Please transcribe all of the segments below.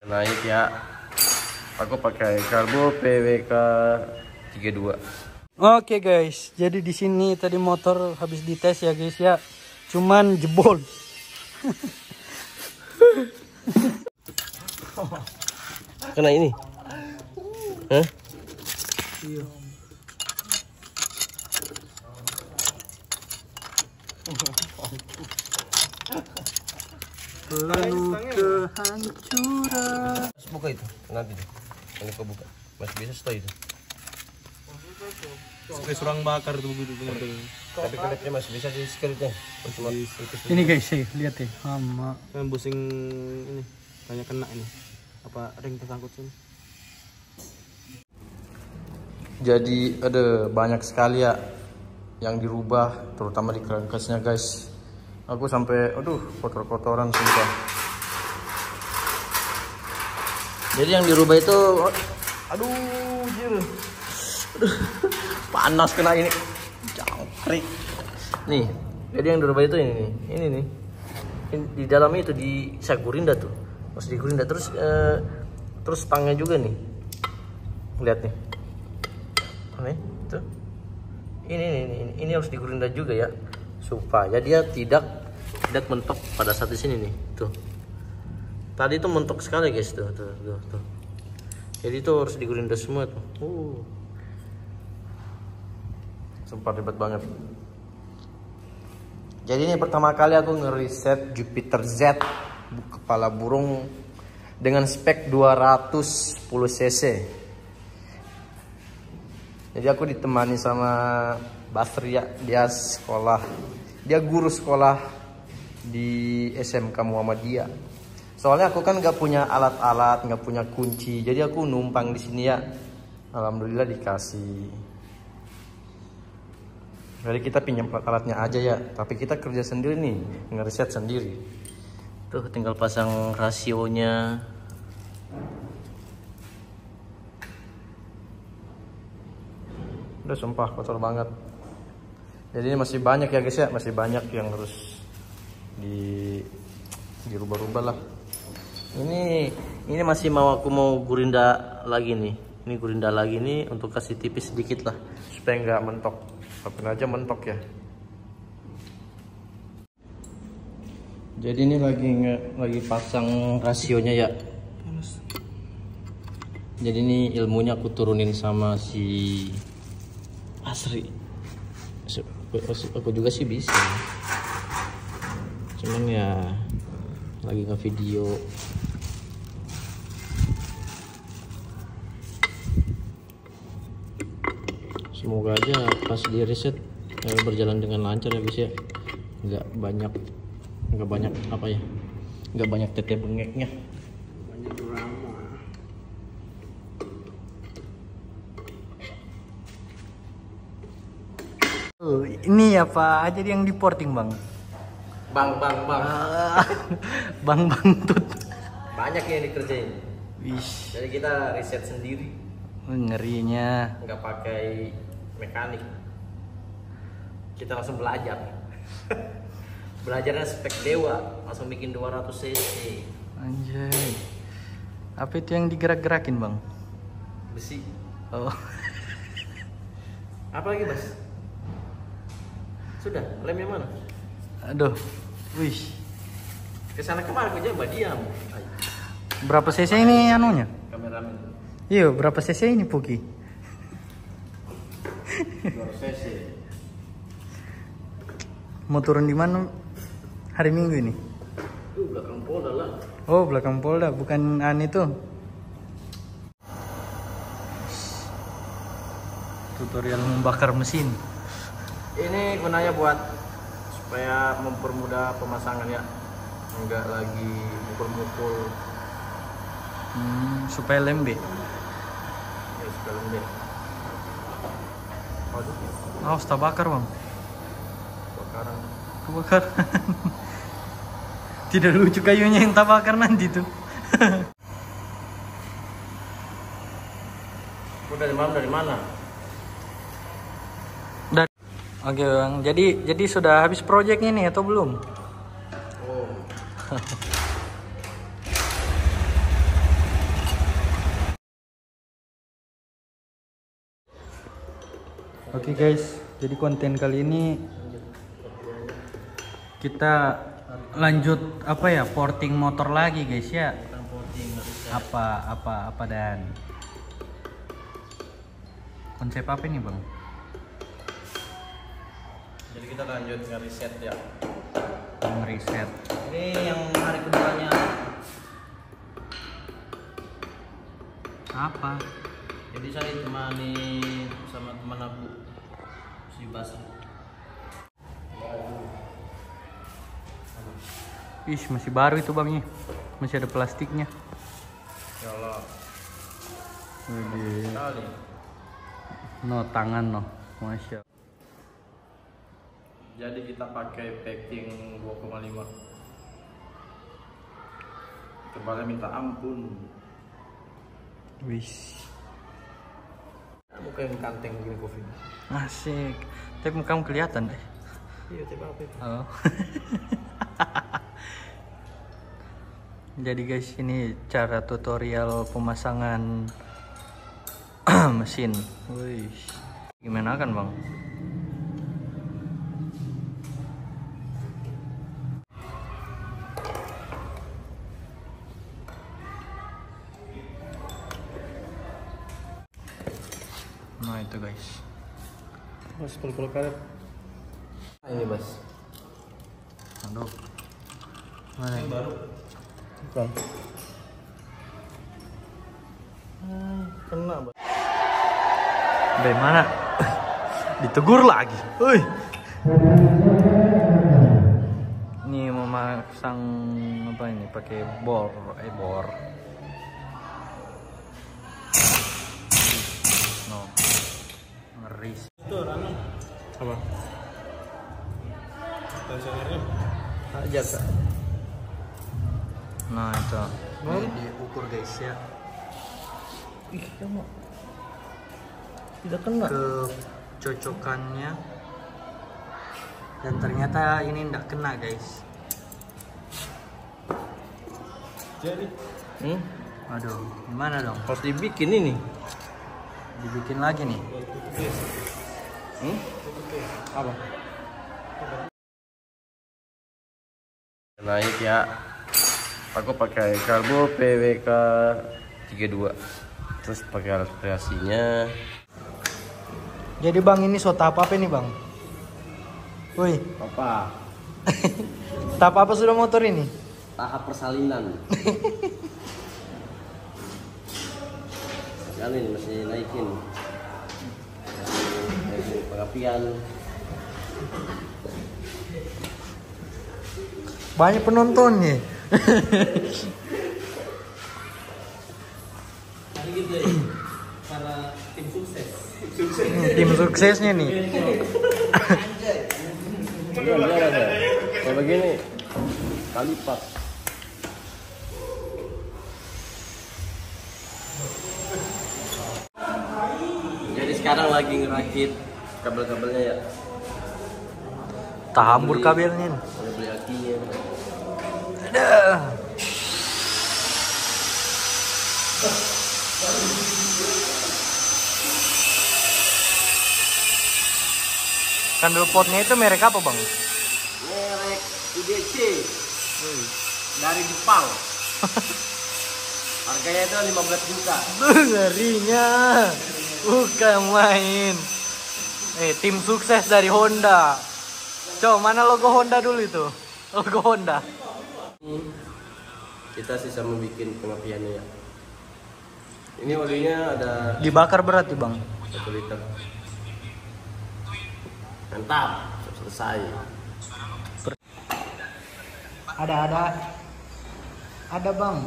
Naik ya. Aku pakai karbo PWK 32. Oke guys, jadi di sini tadi motor habis dites ya guys ya. Cuman jebol. Kena ini. Hah? Iya. Penuh kehancuran. Buka itu nanti deh. Ini kau buka. Masih bisa setelah itu. Kayak serang bakar tuh begitu teman-teman. Tapi kulitnya masih bisa di sekretnya. Ini guys, lihat ya, sama. Kan busing ini banyak kena ini. Apa ring tersangkut sini? Jadi ada banyak sekali ya yang dirubah, terutama di crankcase-nya guys. Aku sampai, aduh, kotor-kotoran sumpah. Jadi yang dirubah itu, aduh, jir. Aduh, panas kena ini, jangkrik. Nih, jadi yang dirubah itu ini nih. Di dalamnya itu di Gurinda tuh, masih di Gurinda terus stangnya juga nih. Lihat nih, nih, tuh. Ini harus di Gurinda juga ya, supaya dia tidak mentok pada saat di sini nih, tuh. Tadi itu mentok sekali guys, tuh. Jadi itu harus di Gurinda semua tuh. Sumpah ribet banget. Jadi ini pertama kali aku ngeriset Jupiter Z kepala burung dengan spek 210 cc. Jadi aku ditemani sama Basria, dia sekolah, dia guru sekolah di SMK Muhammadiyah. Soalnya aku kan nggak punya alat-alat, nggak punya kunci, jadi aku numpang di sini ya. Alhamdulillah dikasih. Jadi kita pinjam alatnya aja ya, tapi kita kerja sendiri nih, ngeriset sendiri. Tuh tinggal pasang rasionya. Udah sumpah kotor banget. Jadi ini masih banyak ya guys ya, masih banyak yang harus dirubah-rubah lah. Ini masih aku mau gurinda lagi nih. Ini gurinda lagi nih untuk kasih tipis sedikit lah supaya nggak mentok. Tapi aja mentok ya. Jadi ini lagi pasang rasionya ya. Jadi ini ilmunya aku turunin sama si Asri. Aku juga sih bisa, cuman ya lagi nge-video. Semoga aja pas di reset berjalan dengan lancar ya guys ya. Nggak banyak apa ya, nggak banyak tete bengeknya. Banyak drama. Ini apa aja yang di porting bang? Bang. Bang tut. Banyak yang dikerjain. Wish. Jadi kita riset sendiri. Ngerinya. Nggak pakai mekanik. Kita langsung belajar. Belajarnya spek dewa, langsung bikin 200 cc. Anjay. Apa itu yang digerak-gerakin bang? Besi. Oh. Apa lagi Bas? Sudah, lemnya mana? Aduh. Wish. Kesana kemana aku jambah diam. Berapa cc ini anunya? Kameramen. Iya, berapa cc ini Puki? 200 cc. Mau turun di mana hari Minggu ini? Belakang Polda lah. Oh, belakang Polda, bukan itu. Tutorial membakar mesin. Ini gunanya buat supaya mempermudah pemasangan ya. Enggak lagi mukul-mukul. Supaya lembek. Ya, supaya lembek. Waduh, Awas tak bakar bang. bakaran. Kebakaran. Tidak lucu kayunya yang tak bakar nanti tuh. Udah dari mana? Oke bang, jadi sudah habis proyeknya nih atau belum? Oh. Oke guys, jadi konten kali ini kita lanjut apa ya, porting motor lagi guys ya. Apa dan konsep apa ini bang? Jadi kita lanjut nge-reset ya. Nge-reset. Ini yang hari keduanya. Apa? Jadi saya ditemani sama teman aku, si Basri. Ih, masih baru itu bang, masih ada plastiknya. Ya Allah. Widih. Kali. No, tangan no, masya. Jadi kita pakai packing 2,5. Tebalnya minta ampun. Wis. Muka yang kanteng gini kopi. Asik. Tapi mukamu kelihatan deh. Iya, tapi apa itu? Oh. Jadi guys, ini cara tutorial pemasangan mesin. Wih, gimana kan bang? Nah itu guys. Mas kalau karet. Ini Bas. Aduh. Mana? Yang baru. Bukan. Kena Bas. Bagaimana? Ditegur lagi. Woi. Ini mau masang apa ini? Pakai bor, bor. No. Ngeri. Itu anu. Apa? Tensionernya. Ajar Kak. Nah itu. Ini diukur guys ya. Ih, kamu tidak kena. Kecocokannya. Dan ternyata ini enggak kena guys. Jadi Aduh, gimana dong? Harus dibikin ini. Dibikin lagi nih. Apa? Naik ya. Aku pakai karbo PWK 32. Terus pakai alat kreasinya. Jadi bang, ini so tahap apa nih bang? Woi, Apa? tahap apa sudah motor ini? Tahap persalinan. Kan ini masih naikin. Naikin pengapian. Banyak penontonnya. Gitu ya. Para tim sukses. Tim suksesnya nih. Kayak begini kali lipat. Jadi sekarang lagi ngerakit kabel-kabelnya ya. Tahambur kabelnya nih. Udah beli akinya. Ada. Kandel potnya itu merek apa bang? Merek IDC dari Jepang. Harganya itu 15 juta. Ngerinya. Bukan main. Tim sukses dari Honda. Coba mana logo Honda dulu itu? Logo Honda. Kita sisa membuat pengapiannya ya. Ini olinya ada Dibakar berat ya bang? 1 liter. Mantap, selesai. Ada bang.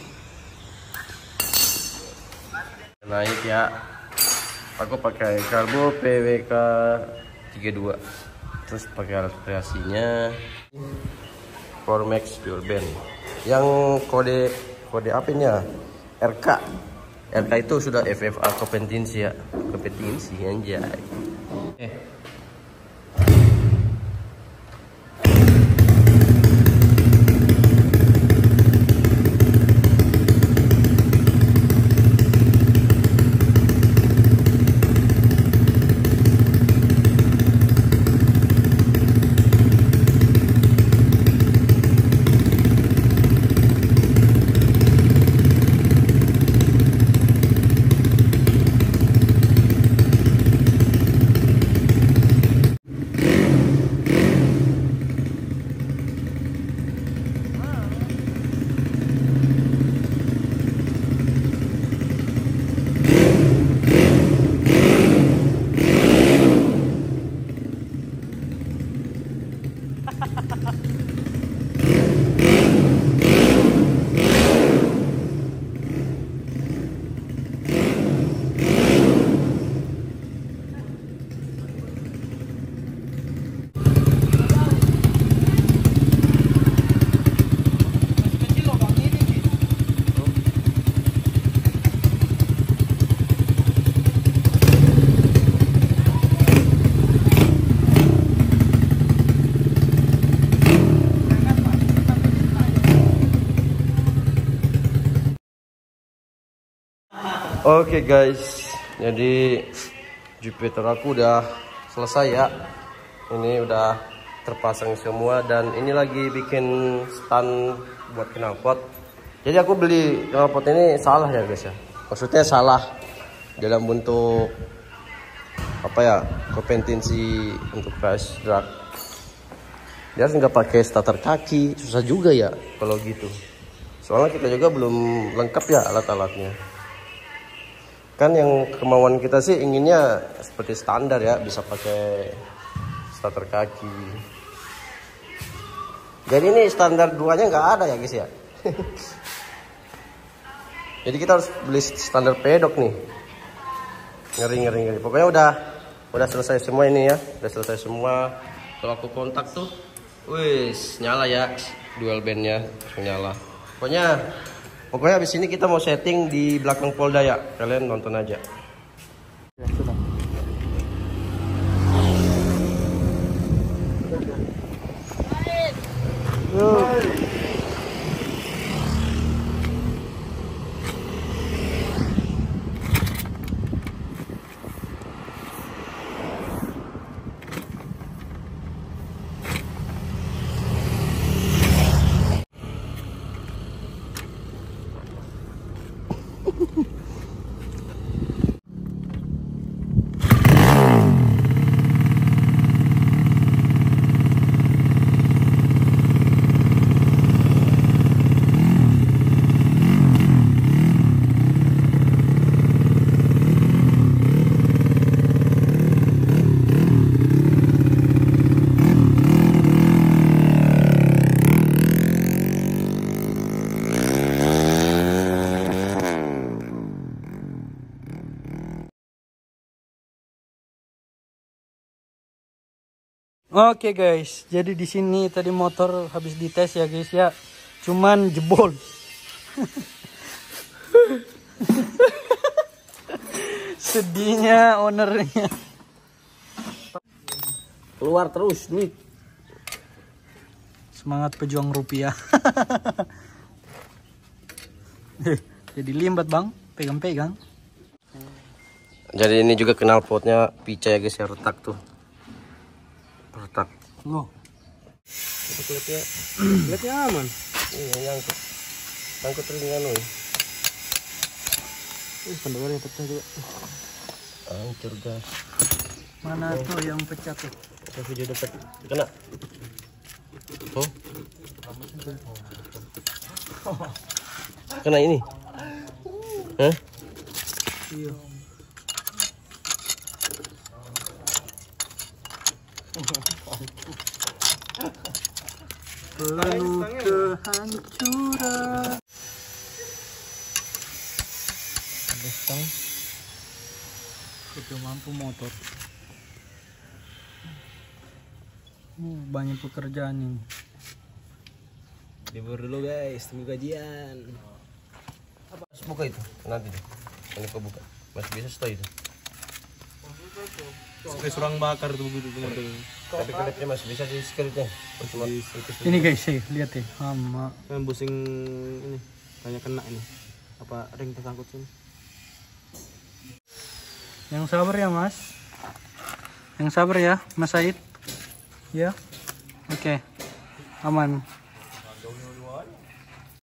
Naik ya. Aku pakai karbo PWK 32. Terus pakai alat kreasinya Formex Pure Band. Yang kode apa ini ya? RK. RK itu sudah FFA kompetensi ya. Kompetensi anjay. Oke guys, jadi Jupiter aku udah selesai ya. Ini udah terpasang semua dan ini lagi bikin stand buat knalpot. Jadi aku beli knalpot ini salah ya guys ya. Maksudnya salah dalam bentuk apa ya, kompetensi untuk crash drag. Dia harus nggak pakai starter kaki, susah juga ya kalau gitu. Soalnya kita juga belum lengkap ya alat-alatnya. Kan yang kemauan kita sih inginnya seperti standar ya, bisa pakai starter kaki. Jadi ini standar 2-nya nggak ada ya guys ya. Jadi kita harus beli standar pedok nih. Ngeri. Pokoknya udah selesai semua ini ya, udah selesai semua. Kalau aku kontak tuh, wis nyala ya, dual bandnya nyala. Pokoknya habis ini kita mau setting di belakang Polda ya. Kalian nonton aja. Ya, sudah. Oke guys, jadi di sini tadi motor habis dites ya guys ya, cuman jebol. Sedihnya ownernya. Keluar terus duit. Semangat pejuang rupiah. Jadi limbat bang, pegang-pegang. Jadi ini juga knalpotnya pica ya guys ya, retak tuh. Retak. Loh. Itu klepnya aman. Iya nyangkut. Nyangkut ringan loh. Pendengarnya pecah juga. Hancur guys. Mana tuh yang pecah tuh? Ada video dekat. Kena. Oh. Kena ini. Hah? Iya. Penuh kehancuran. Ada stang. Sudah mampu motor. Banyak pekerjaan ini. Libur dulu guys, tunggu gajian. Mas buka itu nanti deh. Ini kau buka. Masih bisa setelah itu. Kayak surang bakar tuh begitu motor. Tapi klepnya masih bisa di security. Ini guys, lihat ya, sama. Kan busing ini banyak kena ini. Apa ring tersangkut sini? Yang sabar ya mas. Yang sabar ya Mas Said. Ya. Oke. Aman.